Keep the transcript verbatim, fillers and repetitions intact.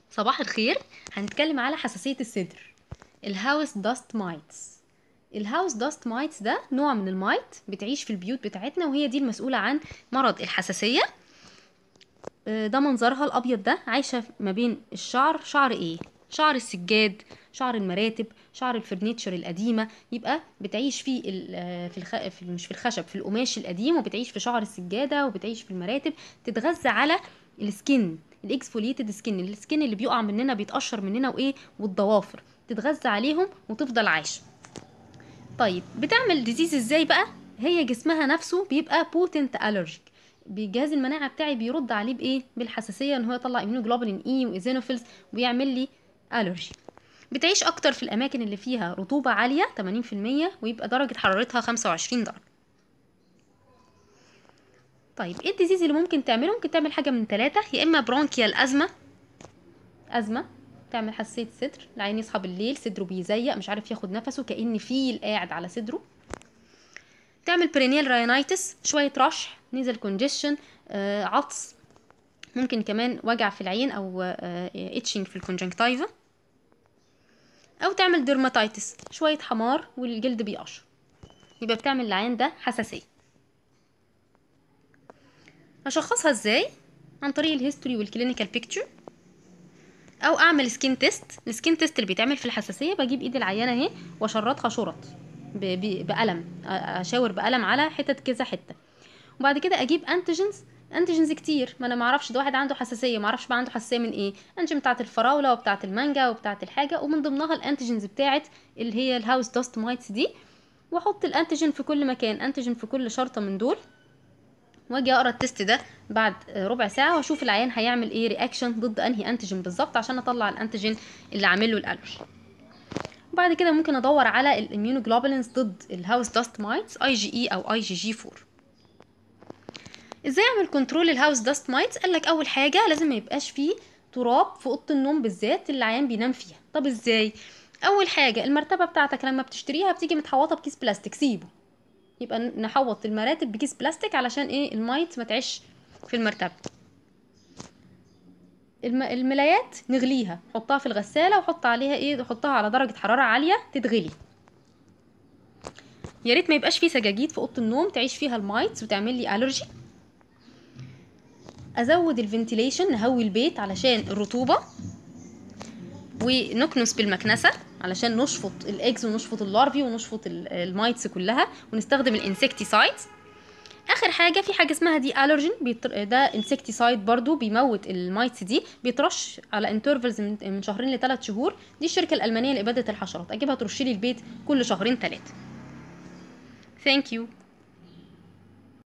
صباح الخير. هنتكلم على حساسية الصدر، الهاوس داست مايتس. الهاوس داست مايتس ده نوع من المايت بتعيش في البيوت بتاعتنا، وهي دي المسؤولة عن مرض الحساسية. آه، ده منظرها الأبيض ده، عايشة ما بين الشعر. شعر ايه؟ شعر السجاد، شعر المراتب، شعر الفرنيتشر القديمة. يبقى بتعيش في ال آه، في, الخ... في مش في الخشب، في القماش القديم، وبتعيش في شعر السجادة، وبتعيش في المراتب. تتغذى على السكين، الاكسفوليتد سكين، السكين اللي بيقع مننا بيتقشر مننا وايه، والضوافر، تتغذى عليهم وتفضل عايشه. طيب بتعمل ديزيز ازاي بقى؟ هي جسمها نفسه بيبقى بوتنت الرجيك، بجهاز المناعه بتاعي بيرد عليه بايه؟ بالحساسيه، ان هو يطلع اميونوجلوبولين اي وايزينوفيلز ويعمل لي الرجي. بتعيش اكتر في الاماكن اللي فيها رطوبه عاليه ثمانين في المية، ويبقى درجه حرارتها خمسة وعشرين درجه. طيب ايه الديزيز اللي ممكن تعمله؟ ممكن تعمل حاجه من ثلاثه، يا اما برونكيال ازمه، ازمه تعمل حساسيه صدر، العين يصحى بالليل صدره بيزيق مش عارف ياخد نفسه كأن فيل قاعد على صدره. تعمل برينيال راينايتس، شويه رشح، نيزل كونجيشن، آه عطس، ممكن كمان وجع في العين او اتشنج في الكونجنكتيفا. او تعمل ديرماتايتس، شويه حمار والجلد بيقشر. يبقى بتعمل العين ده حساسيه. اشخصها ازاي؟ عن طريق الهيستوري والكلينيكال بيكتشر، او اعمل سكين تيست. السكين تيست اللي بيتعمل في الحساسيه، بجيب ايد العيانه اهي واشرطها شرط ب- ب- بقلم، اشاور بقلم على حتت كذا حته، وبعد كده اجيب انتيجنز. انتيجنز كتير، ما انا ما اعرفش ده واحد عنده حساسيه، ما اعرفش بقى عنده حساسيه من ايه. انتيجن بتاعه الفراوله وبتاعه المانجا وبتاعه الحاجه، ومن ضمنها الانتيجنز بتاعه اللي هي الهاوس داست مايتس دي. واحط الانتيجن في كل مكان، انتيجن في كل شرطه من دول، واجي اقرا التست ده بعد ربع ساعه، واشوف العيان هيعمل ايه رياكشن ضد انهي انتيجن بالظبط، عشان اطلع الانتيجن اللي عامل له الالرجي. وبعد كده ممكن ادور على الاميونوجلوبولينز ضد الهاوس داست مايتس، اي جي اي او اي جي جي فور. ازاي اعمل كنترول الهاوس داست مايتس؟ قالك اول حاجه لازم ما يبقاش فيه تراب في اوضه النوم بالذات اللي العيان بينام فيها. طب ازاي؟ اول حاجه المرتبه بتاعتك لما بتشتريها بتيجي متحوطه بكيس بلاستيك، سيبه. يبقى نحوط المراتب بكيس بلاستيك علشان ايه؟ المايت ما تعيش في المرتبه. الم... الملايات نغليها، حطها في الغساله وحط عليها ايه، حطها على درجه حراره عاليه تتغلي. يا ريت ما يبقاش فيه سجاجيد في اوضه النوم تعيش فيها المايتس وتعمل لي الرجي. ازود الفنتيليشن، نهوي البيت علشان الرطوبه، ونكنس بالمكنسه علشان نشفط الاكز ونشفط اللارفي ونشفط المايتس كلها، ونستخدم الانسكتيسايدز. اخر حاجه في حاجه اسمها دي الرجين، بيتر... ده انسكتيسايد برضو بيموت المايتس دي، بيترش على انترفلز من شهرين لثلاث شهور. دي الشركه الالمانيه لاباده الحشرات، اجيبها ترش لي البيت كل شهرين ثلاثه. ثانك يو.